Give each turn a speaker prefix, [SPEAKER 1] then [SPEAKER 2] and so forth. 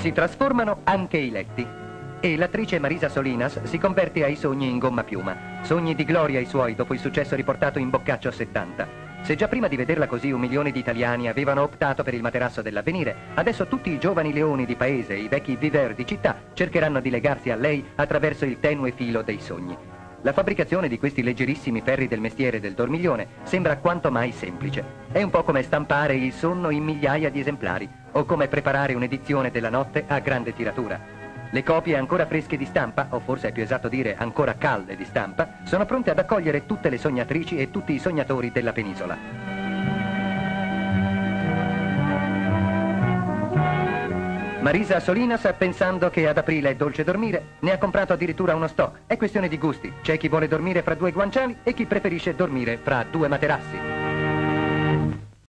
[SPEAKER 1] Si trasformano anche i letti. E l'attrice Marisa Solinas si converte ai sogni in gomma piuma. Sogni di gloria i suoi dopo il successo riportato in Boccaccio 70. Se già prima di vederla così 1 milione di italiani avevano optato per il materasso dell'Avvenire, adesso tutti i giovani leoni di paese e i vecchi viver di città cercheranno di legarsi a lei attraverso il tenue filo dei sogni. La fabbricazione di questi leggerissimi ferri del mestiere del dormiglione sembra quanto mai semplice. È un po' come stampare il sonno in migliaia di esemplari o come preparare un'edizione della notte a grande tiratura. Le copie ancora fresche di stampa, o forse è più esatto dire ancora calde di stampa, sono pronte ad accogliere tutte le sognatrici e tutti i sognatori della penisola. Marisa Solinas, pensando che ad aprile è dolce dormire, ne ha comprato addirittura uno stock. È questione di gusti. C'è chi vuole dormire fra 2 guanciali e chi preferisce dormire fra 2 materassi.